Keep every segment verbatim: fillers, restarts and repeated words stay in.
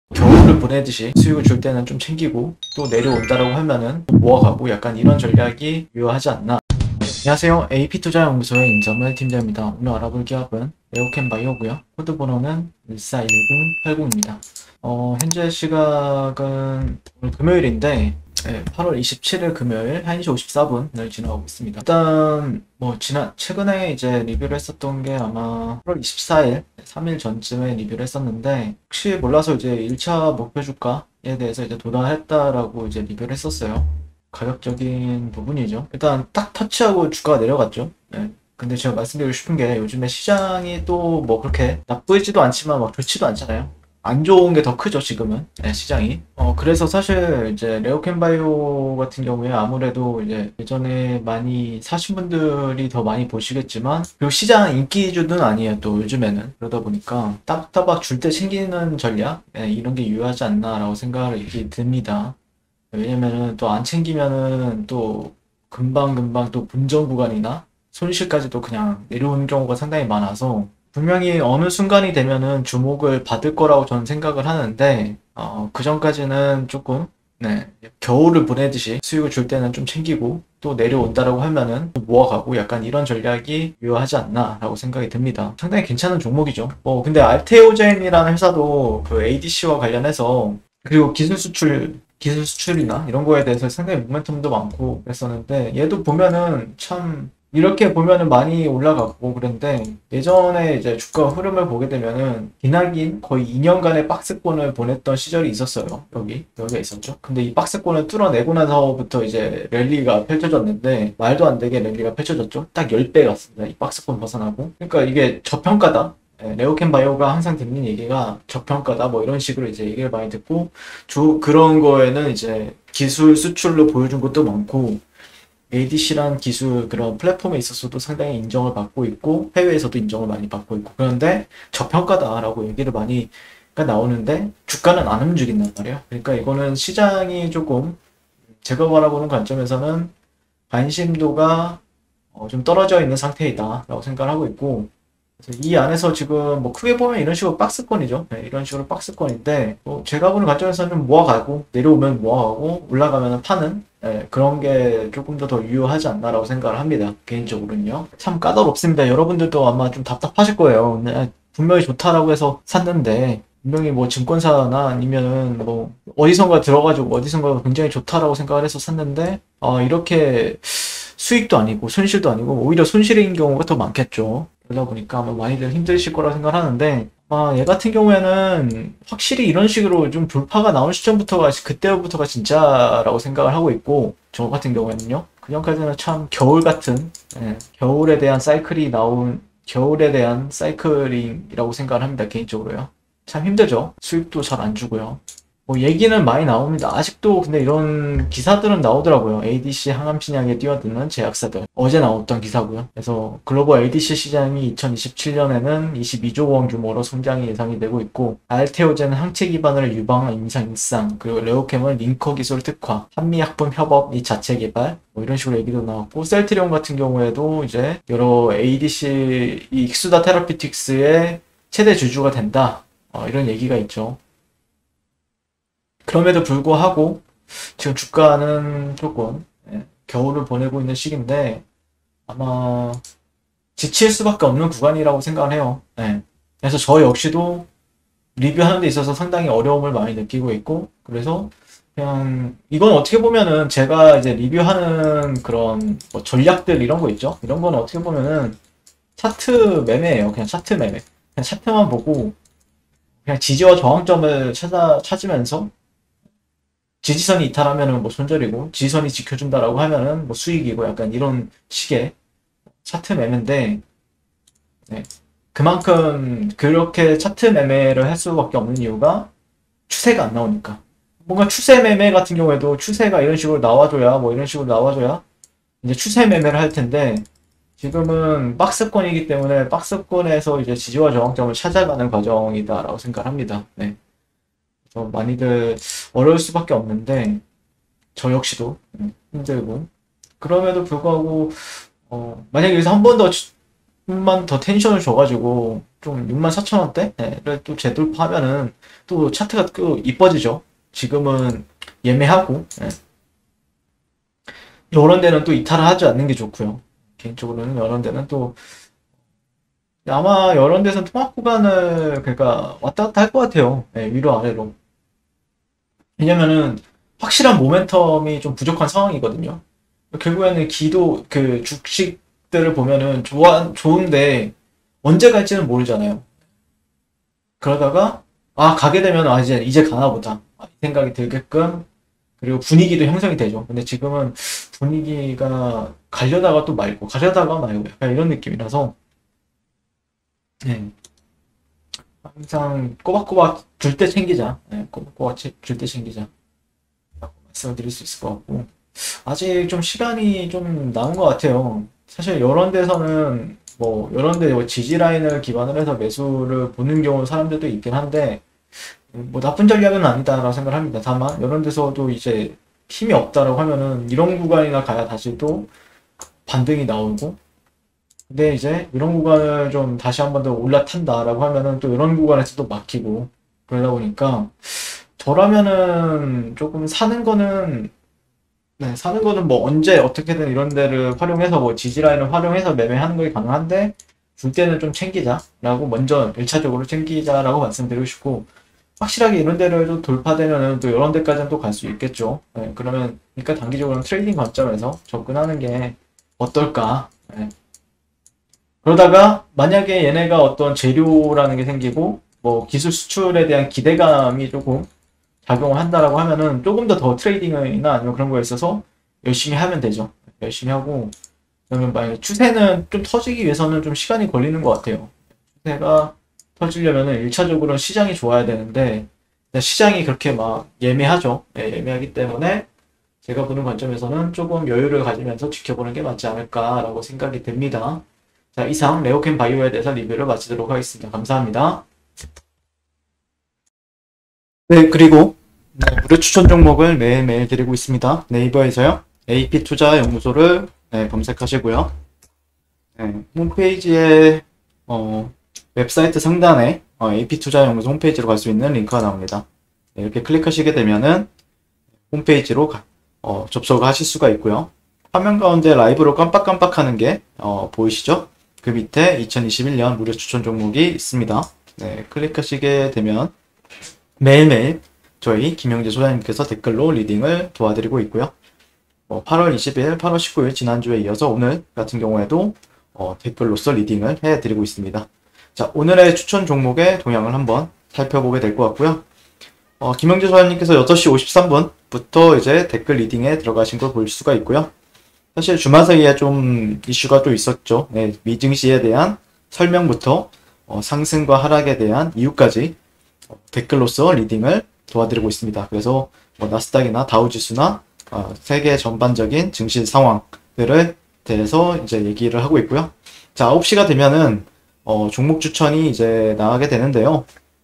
겨울을 보내듯이 수익을 줄 때는 좀 챙기고 또 내려온다라고 하면은 좀 모아가고 약간 이런 전략이 유효하지 않나. 안녕하세요. 에이피투자연구소의 임점을 팀장입니다. 오늘 알아볼 기업은 레오캠바이오고요. 코드 번호는 일사일공팔공입니다. 어, 현재 시각은 오늘 금요일인데 네, 팔월 이십칠일 금요일 한 시 오십사 분을 지나가고 있습니다. 일단 뭐 지난 최근에 이제 리뷰를 했었던 게 아마 팔월 이십사일 삼 일 전쯤에 리뷰를 했었는데 혹시 몰라서 이제 일 차 목표 주가에 대해서 이제 도달했다라고 이제 리뷰를 했었어요. 가격적인 부분이죠. 일단 딱 터치하고 주가가 내려갔죠. 네. 근데 제가 말씀드리고 싶은 게 요즘에 시장이 또 뭐 그렇게 나쁘지도 않지만 막 좋지도 않잖아요. 안 좋은 게 더 크죠, 지금은. 네, 시장이. 어, 그래서 사실 이제 레오캠바이오 같은 경우에 아무래도 이제 예전에 많이 사신 분들이 더 많이 보시겠지만, 그리고 시장 인기주는 아니에요, 또 요즘에는. 그러다 보니까 따박따박 줄 때 챙기는 전략? 네, 이런 게 유효하지 않나라고 생각이 듭니다. 왜냐면은 또 안 챙기면은 또 금방금방 또 분정 구간이나 손실까지도 그냥 내려오는 경우가 상당히 많아서 분명히 어느 순간이 되면은 주목을 받을 거라고 저는 생각을 하는데 어, 그 전까지는 조금 네, 겨울을 보내듯이 수익을 줄 때는 좀 챙기고 또 내려온다라고 하면은 또 모아가고 약간 이런 전략이 유효하지 않나라고 생각이 듭니다. 상당히 괜찮은 종목이죠. 뭐 근데 알테오젠이라는 회사도 그 에이디씨와 관련해서 그리고 기술 수출 기술 수출이나 이런 거에 대해서 상당히 모멘텀도 많고 그랬었는데 얘도 보면은 참 이렇게 보면은 많이 올라갔고 그런데 예전에 이제 주가 흐름을 보게 되면은 기나긴 거의 이 년간의 박스권을 보냈던 시절이 있었어요. 여기 여기가 있었죠. 근데 이 박스권을 뚫어내고 나서부터 이제 랠리가 펼쳐졌는데 말도 안 되게 랠리가 펼쳐졌죠. 딱 십 배 갔습니다. 이 박스권 벗어나고. 그러니까 이게 저평가다. 네, 레오캠바이오가 항상 듣는 얘기가 저평가다 뭐 이런 식으로 이제 얘기를 많이 듣고 주 그런 거에는 이제 기술 수출로 보여준 것도 많고 에이디씨란 기술 그런 플랫폼에 있어서도 상당히 인정을 받고 있고 해외에서도 인정을 많이 받고 있고 그런데 저평가다라고 얘기를 많이 나오는데 주가는 안 움직인단 말이에요. 그러니까 이거는 시장이 조금 제가 바라보는 관점에서는 관심도가 어, 좀 떨어져 있는 상태이다라고 생각을 하고 있고 그래서 이 안에서 지금 뭐 크게 보면 이런 식으로 박스권이죠. 네, 이런 식으로 박스권인데 뭐 제가 보는 관점에서는 모아가고 내려오면 모아가고 올라가면 파는 네, 그런 게 조금 더 더 유효하지 않나라고 생각을 합니다. 개인적으로는요. 참 까다롭습니다. 여러분들도 아마 좀 답답하실 거예요. 네, 분명히 좋다라고 해서 샀는데 분명히 뭐 증권사나 아니면은 뭐 어디선가 들어가지고 어디선가 굉장히 좋다라고 생각을 해서 샀는데 어, 이렇게 수익도 아니고 손실도 아니고 오히려 손실인 경우가 더 많겠죠. 그러다 보니까 아마 많이들 힘드실 거라 생각하는데 아, 얘 같은 경우에는 확실히 이런 식으로 좀 돌파가 나온 시점부터가 그때부터가 진짜라고 생각을 하고 있고 저 같은 경우에는요. 그전까지는 참 겨울 같은 예, 겨울에 대한 사이클이 나온 겨울에 대한 사이클이라고 생각을 합니다. 개인적으로요. 참 힘들죠. 수익도 잘 안 주고요. 뭐 얘기는 많이 나옵니다. 아직도 근데 이런 기사들은 나오더라고요. 에이디씨 항암 신약에 뛰어드는 제약사들. 어제 나왔던 기사고요. 그래서 글로벌 에이디씨 시장이 이천이십칠년에는 이십이조 원 규모로 성장이 예상이 되고 있고 알테오젠은 항체 기반을 유방암 임상 일상 그리고 레오캠은 링커 기술 특화 한미약품 협업 및 자체 개발 뭐 이런 식으로 얘기도 나왔고 셀트리온 같은 경우에도 이제 여러 에이디씨 이 익수다 테라피틱스의 최대 주주가 된다. 어, 이런 얘기가 있죠. 그럼에도 불구하고 지금 주가는 조금 예, 겨울을 보내고 있는 시기인데 아마 지칠 수밖에 없는 구간이라고 생각을 해요. 예. 그래서 저 역시도 리뷰하는 데 있어서 상당히 어려움을 많이 느끼고 있고 그래서 그냥 이건 어떻게 보면은 제가 이제 리뷰하는 그런 뭐 전략들 이런 거 있죠. 이런 거는 어떻게 보면은 차트 매매예요. 그냥 차트 매매. 그냥 차트만 보고 그냥 지지와 저항점을 찾아 찾으면서 지지선이 이탈하면은 뭐 손절이고 지지선이 지켜준다라고 하면은 뭐 수익이고 약간 이런 식의 차트 매매인데 네. 그만큼 그렇게 차트 매매를 할 수밖에 없는 이유가 추세가 안 나오니까 뭔가 추세 매매 같은 경우에도 추세가 이런 식으로 나와줘야 뭐 이런 식으로 나와줘야 이제 추세 매매를 할 텐데 지금은 박스권이기 때문에 박스권에서 이제 지지와 저항점을 찾아가는 과정이다라고 생각합니다. 네. 많이들 어려울 수밖에 없는데 저 역시도 힘들고 그럼에도 불구하고 어, 만약에 여기서 한 번 더 만 더 텐션을 줘가지고 좀 육만 사천 원대를 또 재돌파하면은 또 차트가 또 이뻐지죠. 지금은 예매하고, 예. 이런 데는 또 이탈을 하지 않는 게 좋고요. 개인적으로는 이런 데는 또 아마 이런 데서 통합 구간을 그러니까 왔다 갔다 할 것 같아요. 예, 위로 아래로. 왜냐면은 확실한 모멘텀이 좀 부족한 상황이거든요. 결국에는 기도 그 주식들을 보면은 좋아 좋은데 언제 갈지는 모르잖아요. 그러다가 아 가게 되면 아 이제 이제 가나 보다 이 생각이 들게끔 그리고 분위기도 형성이 되죠. 근데 지금은 분위기가 가려다가 또 말고 가려다가 말고 약간 이런 느낌이라서 네. 항상 꼬박꼬박 줄 때 챙기자. 네, 꼬박꼬박 줄 때 챙기자. 라고 말씀을 드릴 수 있을 것 같고 아직 좀 시간이 좀 남은 것 같아요. 사실 이런 데서는 뭐 이런 데 지지 라인을 기반으로 해서 매수를 보는 경우 사람들도 있긴 한데 뭐 나쁜 전략은 아니다라고 생각을 합니다. 다만 이런 데서도 이제 힘이 없다라고 하면은 이런 구간이나 가야 다시 또 반등이 나오고 근데 이제 이런 구간을 좀 다시 한 번 더 올라탄다라고 하면은 또 이런 구간에서 또 막히고 그러다 보니까 저라면은 조금 사는 거는 네, 사는 거는 뭐 언제 어떻게든 이런 데를 활용해서 뭐 지지라인을 활용해서 매매하는 게 가능한데 줄 때는 좀 챙기자라고 먼저 일 차적으로 챙기자라고 말씀드리고 싶고 확실하게 이런 데를 좀 돌파되면은 또 이런 데까지는 또 갈 수 있겠죠. 네, 그러면 그러니까 단기적으로는 트레이딩 관점에서 접근하는 게 어떨까. 네. 그러다가 만약에 얘네가 어떤 재료라는 게 생기고 뭐 기술 수출에 대한 기대감이 조금 작용을 한다라고 하면은 조금 더 더 트레이딩이나 아니면 그런 거에 있어서 열심히 하면 되죠. 열심히 하고 그러면 만약에 추세는 좀 터지기 위해서는 좀 시간이 걸리는 것 같아요. 추세가 터지려면은 일 차적으로 시장이 좋아야 되는데 시장이 그렇게 막 예매하죠. 예, 예매하기 때문에 제가 보는 관점에서는 조금 여유를 가지면서 지켜보는 게 맞지 않을까라고 생각이 듭니다. 자, 이상 레오캠 바이오에 대해서 리뷰를 마치도록 하겠습니다. 감사합니다. 네, 그리고 네, 무료 추천 종목을 매일매일 드리고 있습니다. 네이버에서요. 에이피투자연구소를 네, 검색하시고요. 네, 홈페이지에 어, 웹사이트 상단에 어, 에이피투자연구소 홈페이지로 갈 수 있는 링크가 나옵니다. 네, 이렇게 클릭하시게 되면은 홈페이지로 가, 어, 접속을 하실 수가 있고요. 화면 가운데 라이브로 깜빡깜빡 하는 게 어, 보이시죠? 그 밑에 이천이십일 년 무료 추천 종목이 있습니다. 네, 클릭하시게 되면 매일매일 저희 김영재 소장님께서 댓글로 리딩을 도와드리고 있고요. 어, 팔월 이십일, 팔월 십구일 지난주에 이어서 오늘 같은 경우에도 어, 댓글로서 리딩을 해드리고 있습니다. 자, 오늘의 추천 종목의 동향을 한번 살펴보게 될 것 같고요. 어, 김영재 소장님께서 여섯 시 오십삼 분부터 이제 댓글 리딩에 들어가신 걸 볼 수가 있고요. 사실 주말 사이에 좀 이슈가 또 있었죠. 네, 미증시에 대한 설명부터 어, 상승과 하락에 대한 이유까지 어, 댓글로서 리딩을 도와드리고 있습니다. 그래서 뭐 나스닥이나 다우지수나 어, 세계 전반적인 증시 상황들에 대해서 이제 얘기를 하고 있고요. 자, 아홉 시가 되면은 어, 종목 추천이 이제 나가게 되는데요.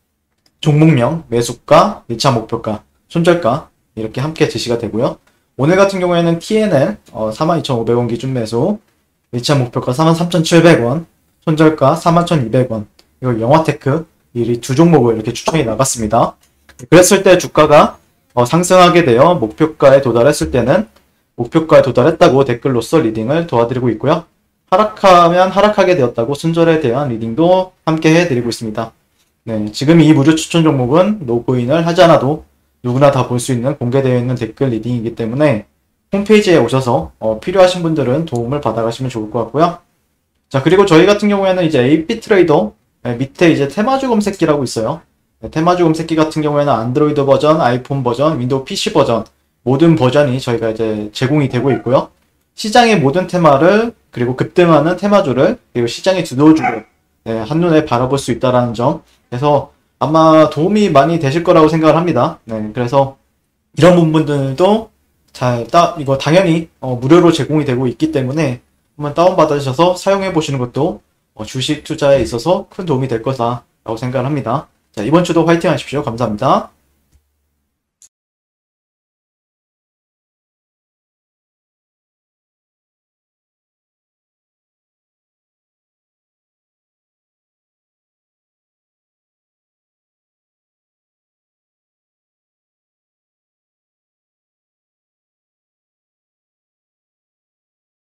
종목명, 매수가, 일 차 목표가, 손절가 이렇게 함께 제시가 되고요. 오늘 같은 경우에는 티엔엘 어, 사만 이천오백 원 기준 매수, 일 차 목표가 사만 삼천칠백 원, 손절가 사만 천이백 원, 이거 영화테크 이 두 종목을 이렇게 추천이 나갔습니다. 그랬을 때 주가가 어, 상승하게 되어 목표가에 도달했을 때는 목표가에 도달했다고 댓글로서 리딩을 도와드리고 있고요. 하락하면 하락하게 되었다고 순절에 대한 리딩도 함께 해드리고 있습니다. 네, 지금 이 무료 추천 종목은 로그인을 하지 않아도 누구나 다 볼 수 있는 공개되어 있는 댓글 리딩이기 때문에 홈페이지에 오셔서 어, 필요하신 분들은 도움을 받아가시면 좋을 것 같고요. 자, 그리고 저희 같은 경우에는 이제 에이피 트레이더 네, 밑에 이제 테마주 검색기라고 있어요. 네, 테마주 검색기 같은 경우에는 안드로이드 버전, 아이폰 버전, 윈도우 피씨 버전 모든 버전이 저희가 이제 제공이 되고 있고요. 시장의 모든 테마를 그리고 급등하는 테마주를 그리고 시장의 주도주를 네, 한눈에 바라볼 수 있다는 점. 그래서 아마 도움이 많이 되실 거라고 생각을 합니다. 네, 그래서 이런 부분들도 잘, 따, 이거 당연히 어, 무료로 제공이 되고 있기 때문에 한번 다운받으셔서 사용해 보시는 것도 어, 주식 투자에 있어서 큰 도움이 될 거다라고 생각을 합니다. 자, 이번 주도 화이팅 하십시오. 감사합니다.